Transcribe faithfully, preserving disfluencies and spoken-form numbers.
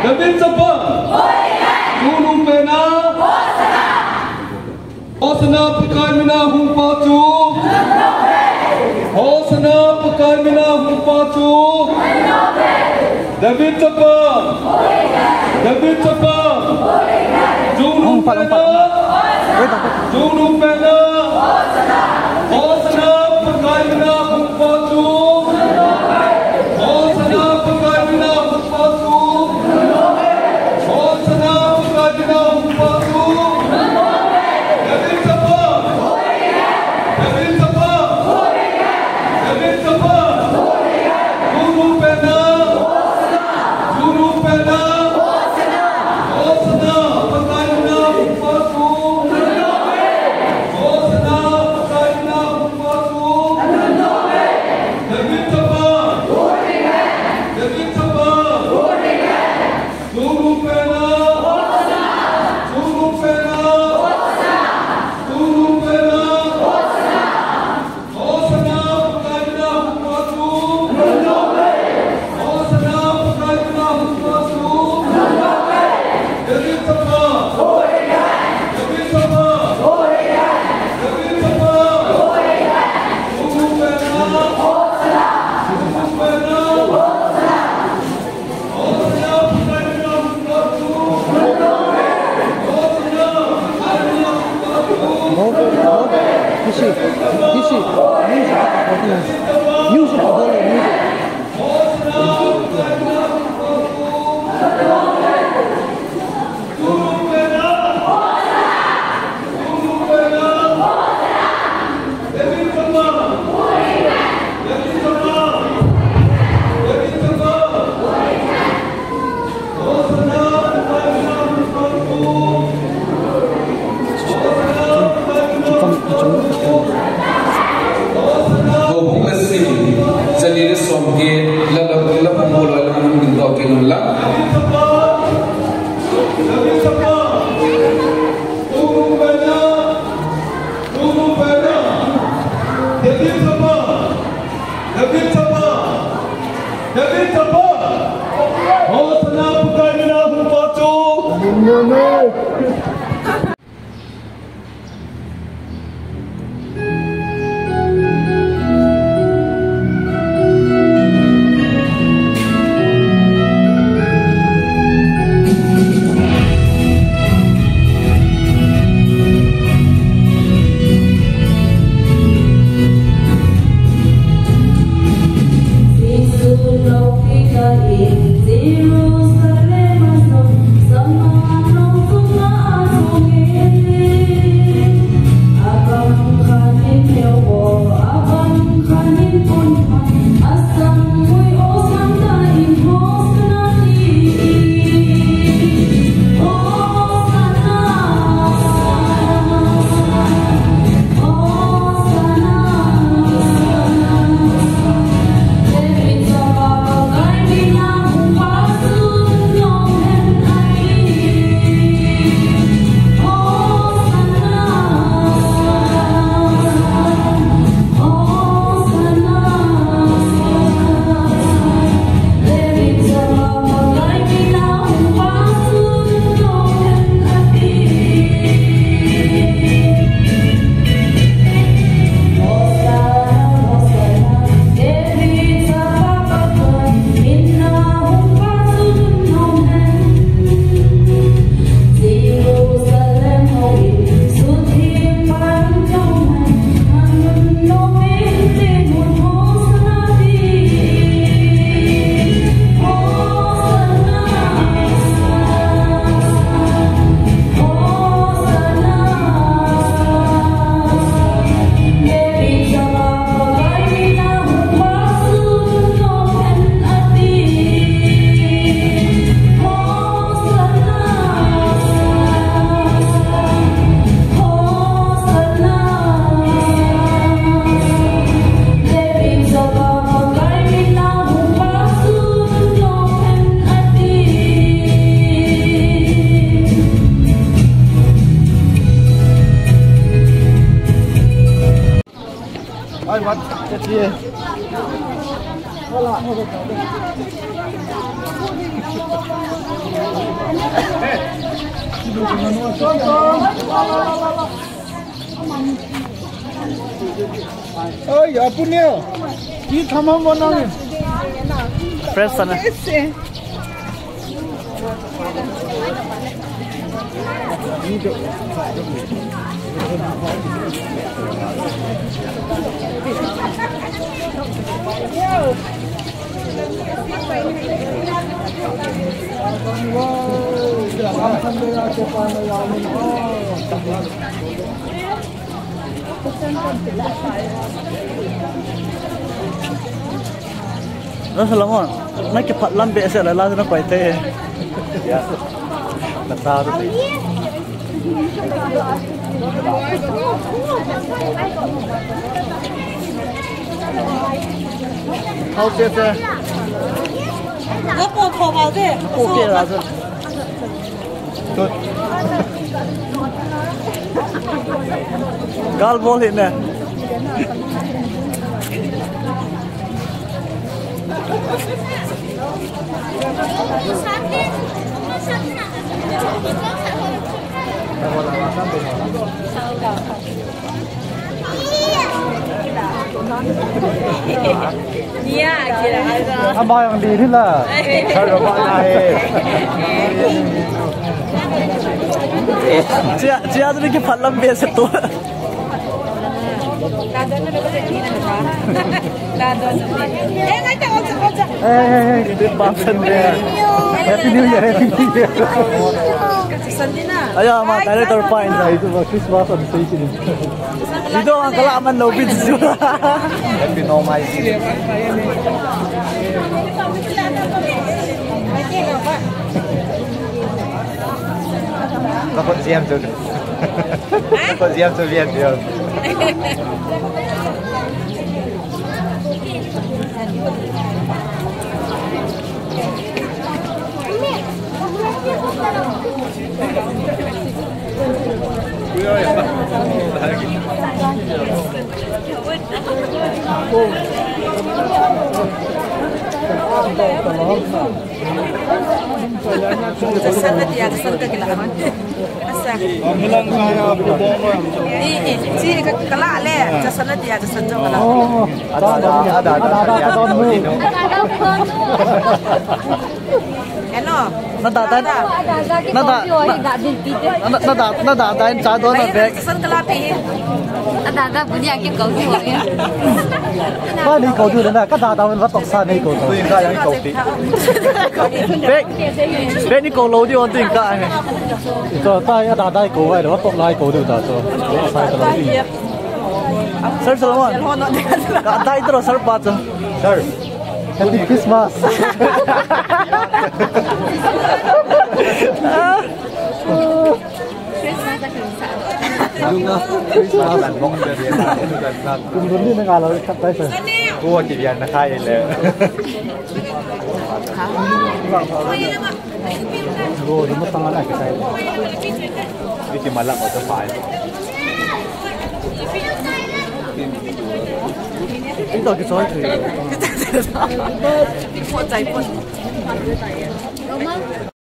David siapa? Guru pena Hosna pekai mina humpa cu Hosna pekai mina humpa cu David siapa? David siapa? Guru pena Guru pena Hosna pekai mina humpa cu Hosna pekai mina humpa cu Hosna pekai mina humpa cu David siapa? David siapa? David siapa? Guru pena Guru pena Hosna pekai mina humpa cu Hosna pekai mina humpa cu David siapa? David siapa? Guru pena Guru pena Guru pena Hosna pekai mina humpa cu Hosna pekai mina humpa cu David siapa? David siapa? David siapa? Guru pena Guru pena Hosna pekai mina humpa cu Hosna pekai mina humpa cu Music, music, music, music, music. Hosna pekai mina humpa cu Guru pena Guru pena David siapa? David siapa? David siapa? Hosna pekai mina humpa cu Hong Messi jadi somke lalu lalu pemula lalu minta kenal David siapa? Guru pena Guru pena David siapa? David siapa? David siapa? Hosna pekai mina humpa cu Jerusalem, sama no 耶。好了，我都搞定。哎呀，不牛，你他妈我哪里 ？Fresh 呢？ Nó sao ngon, mấy cái phật lâm bẹ sẽ là lao cho nó quậy tê. Dạ, làm sao đó? How big is it? Nó bộ thổ vào thế. Ok là rồi. Good. Gal ball hit nè. Anh bao yang đi thế là sao rồi bạn này chị chị ăn cái phần lâm bia sệt tua Ê, ngay tại con con con. Ê, cái băng sân nè. Happy New Year, Happy New Year. Ayo, ma, director fine lah itu Christmas on station. Itu ang kalaman no bits juga. Happy normal. Dapat siam tu. Dapat siam tu biar dia. Sana dia sana kegilaan. Asa. Bilang kaya bobo. Ini si kelak le, sana dia sana kelak. Oh, ada ada ada ada ada ada kamu. Hello. Nada ada. Nada. Nada nada ada yang cado na bag. Sana kelak pi. Ada ada punya cái cầu thủ ấy. Ba ni cầu thủ đó là cái đá đá mình bắt tóc san này cầu thủ. Tôi应该要cầu thủ. Bag. Bag ni cầu lô đi on tôi应该. Cho tay đá đá cầu vậy đó bắt tóc lại cầu thủ đó cho. Sai cái lối. Sir Solomon. Đá đá itu sir pat. Sir. Happy Christmas. Juga Christmas dan mong dari dan kumdun ni nangalo kat tay sir. Gua kian na kaya le. Gua di mata mana ke saya. Di Malang atau Pai. Itu ke soal tu. 破仔半。